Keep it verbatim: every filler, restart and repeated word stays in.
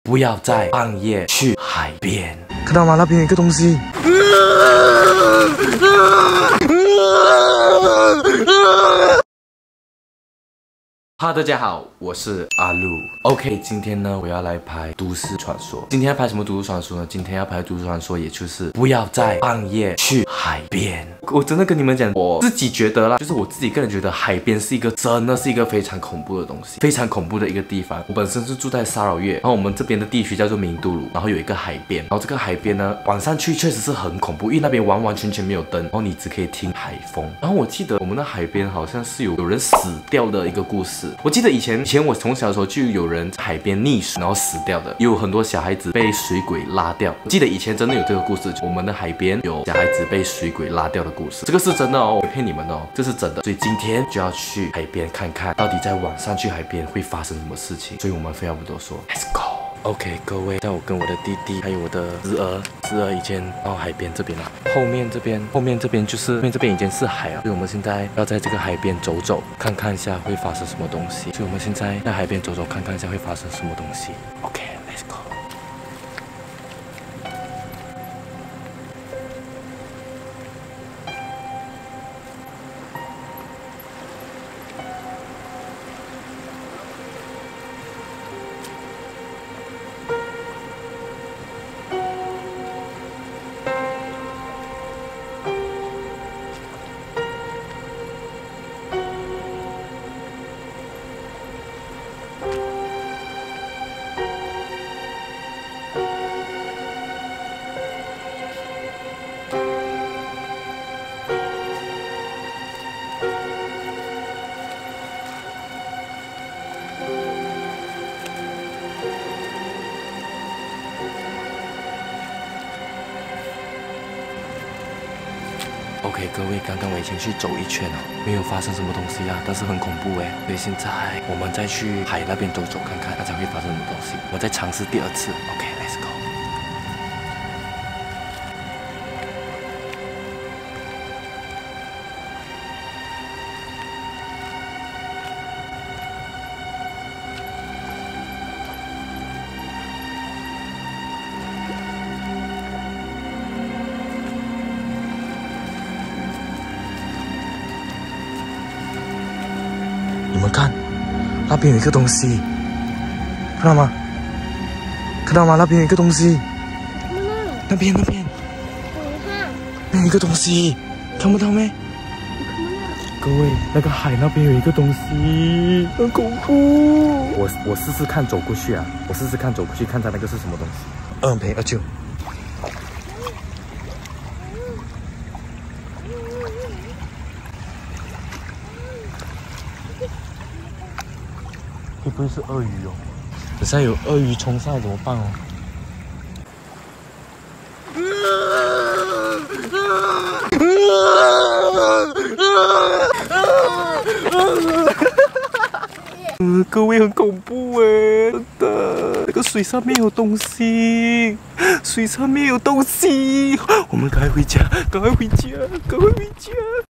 不要在半夜去海边。 看到吗？那边有一个东西。 哈，大家好，我是阿路。OK， 今天呢，我要来拍都市传说。今天要拍什么都市传说呢？今天要拍都市传说，也就是不要在半夜去海边。我真的跟你们讲，我自己觉得啦，就是我自己个人觉得，海边是一个真的是一个非常恐怖的东西，非常恐怖的一个地方。我本身是住在沙劳越，然后我们这边的地区叫做明都鲁，然后有一个海边，然后这个海边呢，晚上去确实是很恐怖，因为那边完完全全没有灯，然后你只可以听海风。然后我记得我们的海边好像是有有人死掉的一个故事。我记得以前以前我从小的时候就有人在海边溺水然后死掉的，也有很多小孩子被水鬼拉掉。我记得以前真的有这个故事，我们的海边有小孩子被水鬼拉掉的故事，这个是真的哦，我骗你们哦，这是真的。所以今天就要去海边看看，到底在晚上去海边会发生什么事情。所以我们废话不多说 ，Let's go。OK， 各位，带我跟我的弟弟还有我的侄儿，侄儿已经到海边这边了。后面这边，后面这边就是后面这边已经是海了，所以我们现在要在这个海边走走，看看一下会发生什么东西。所以我们现在在海边走走，看看一下会发生什么东西。OK，Let's go。OK， 各位，刚刚我已经去走一圈了，没有发生什么东西啊，但是很恐怖哎。所以现在我们再去海那边走走看看，大家会发生什么东西。我再尝试第二次。OK，Let's go。 你们看，那边有一个东西，看到吗？看到吗？那边有一个东西，那边那边，那有一个东西，看不到没？各位，那个海那边有一个东西，很恐怖。我我试试看走过去啊，我试试看走过去，看它那个是什么东西。二赔二九。会不会是鳄鱼哦？等下有鳄鱼冲上来怎么办哦？嗯，各位很恐怖哎，真的，那个水上面有东西，水上面有东西，我们赶快回家，赶快回家，赶快回家。